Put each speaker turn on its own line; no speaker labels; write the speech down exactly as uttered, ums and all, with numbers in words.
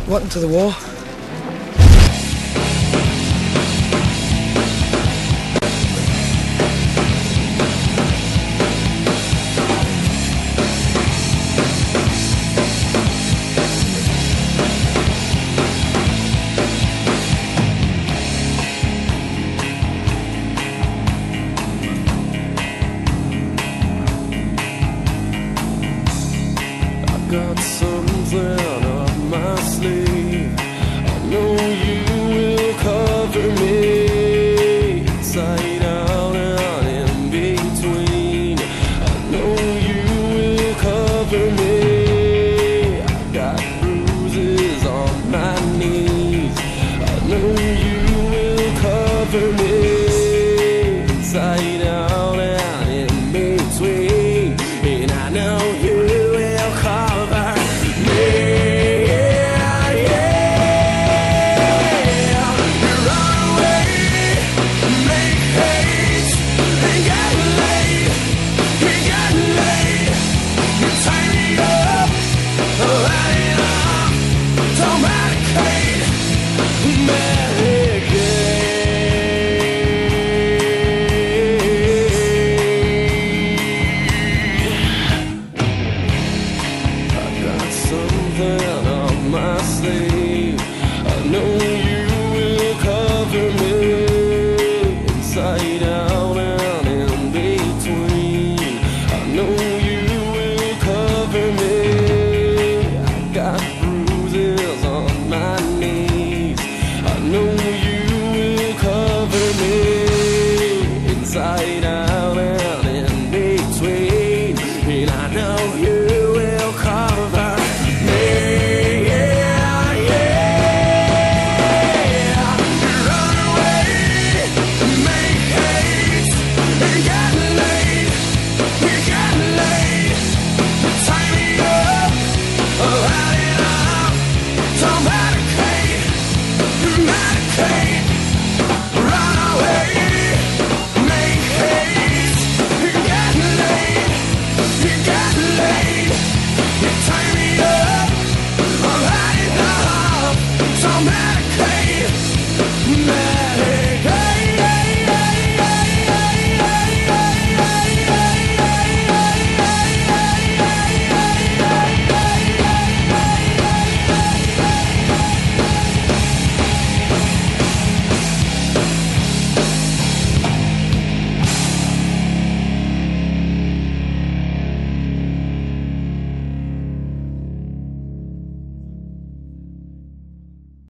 What happened to the war?
Got something up my sleeve. I know you will cover me inside out and in between. I know you will cover me. I got bruises on my knees. I know you will cover me inside out and in between. And I know you will cover me. Something up my sleeve.